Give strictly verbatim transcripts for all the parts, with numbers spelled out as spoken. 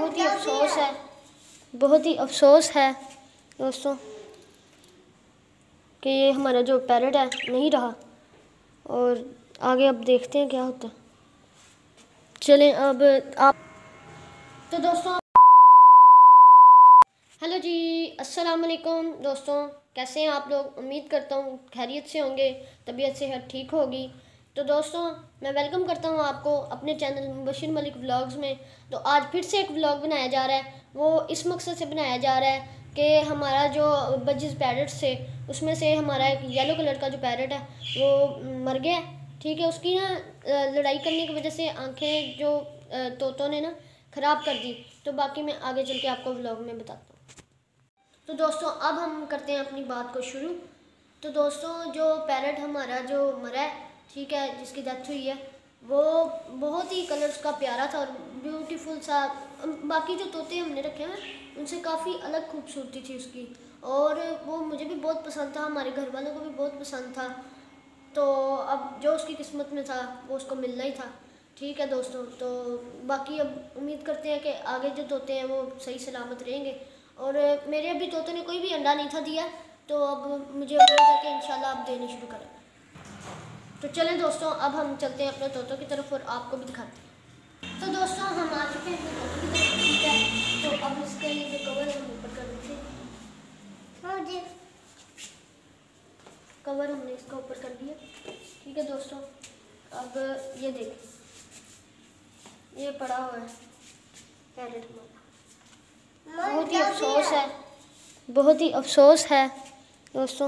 बहुत ही अफसोस है बहुत ही अफसोस है दोस्तों कि ये हमारा जो पैरट है नहीं रहा, और आगे अब देखते हैं क्या होता है। चलें अब आप तो दोस्तों, हेलो जी, अस्सलाम वालेकुम दोस्तों, कैसे हैं आप लोग? उम्मीद करता हूँ खैरियत से होंगे, तबीयत सेहत ठीक होगी। तो दोस्तों, मैं वेलकम करता हूँ आपको अपने चैनल मुबशिर मलिक व्लॉग्स में। तो आज फिर से एक व्लॉग बनाया जा रहा है। वो इस मकसद से बनाया जा रहा है कि हमारा जो बजिस पैरट्स थे उसमें से हमारा एक येलो कलर का जो पैरट है वो मर गया। ठीक है, उसकी ना लड़ाई करने की वजह से आंखें जो तोतों ने ना ख़राब कर दी। तो बाकी मैं आगे चल के आपको व्लॉग में बताता हूँ। तो दोस्तों, अब हम करते हैं अपनी बात को शुरू। तो दोस्तों, जो पैरट हमारा जो मरा है, ठीक है, जिसकी डेथ हुई है, वो बहुत ही कलर्स का प्यारा था और ब्यूटीफुल सा। बाकी जो तोते हमने रखे हैं उनसे काफ़ी अलग खूबसूरती थी उसकी, और वो मुझे भी बहुत पसंद था, हमारे घर वालों को भी बहुत पसंद था। तो अब जो उसकी किस्मत में था वो उसको मिलना ही था। ठीक है दोस्तों, तो बाकी अब उम्मीद करते हैं कि आगे जो तोते हैं वो सही सलामत रहेंगे। और मेरे अभी तोतों ने कोई भी अंडा नहीं था दिया, तो अब मुझे उम्मीद है कि इंशाल्लाह अब देने शुरू करेंगे। तो चलें दोस्तों, अब हम चलते हैं अपने तोतों की तरफ और आपको भी दिखाते हैं। तो दोस्तों, हम आ चुके हैं अपने तोतों की तरफ। ठीक है, तो अब इसका ये जो कवर है हम ऊपर कर देते हैं। कवर हमने इसका ऊपर कर दिया। ठीक है दोस्तों, अब ये देखें, ये पड़ा हुआ है पैरट हमारा। बहुत ही अफसोस है बहुत ही अफसोस है दोस्तों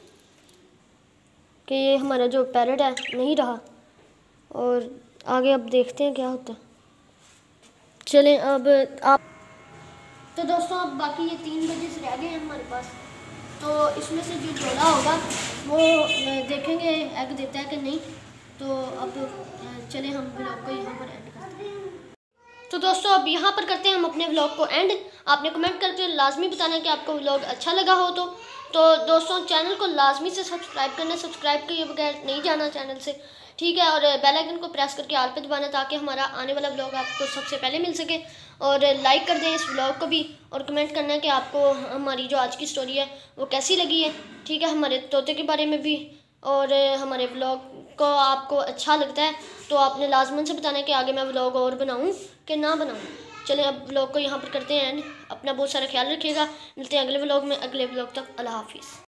कि ये हमारा जो पैरट है नहीं रहा, और आगे अब देखते हैं क्या होता है। चलें अब आप तो दोस्तों, अब बाकी ये तीन बजे रह गए हैं हमारे पास। तो इसमें से जो जोड़ा होगा वो देखेंगे एग देता है कि नहीं। तो अब चलें हम ब्लॉग को यहाँ पर एंड करते हैं। तो दोस्तों, अब यहाँ पर करते हैं हम अपने व्लॉग को एंड। आपने कमेंट करके लाजमी बताना कि आपको व्लॉग अच्छा लगा हो। तो तो दोस्तों, चैनल को लाजमी से सब्सक्राइब करना, सब्सक्राइब किए बगैर नहीं जाना चैनल से। ठीक है, और बेल आइकन को प्रेस करके आल पे दबाना ताकि हमारा आने वाला व्लॉग आपको सबसे पहले मिल सके। और लाइक कर दें इस व्लॉग को भी, और कमेंट करना है कि आपको हमारी जो आज की स्टोरी है वो कैसी लगी है। ठीक है, हमारे तोते के बारे में भी, और हमारे व्लॉग को आपको अच्छा लगता है तो आपने लाजमन से बताना है कि आगे मैं व्लॉग और बनाऊं कि ना बनाऊं। चलें अब व्लॉग को यहाँ पर करते हैं एंड। अपना बहुत सारा ख्याल रखिएगा। मिलते हैं अगले व्लॉग में। अगले व्लॉग तक अल्लाह हाफिज़।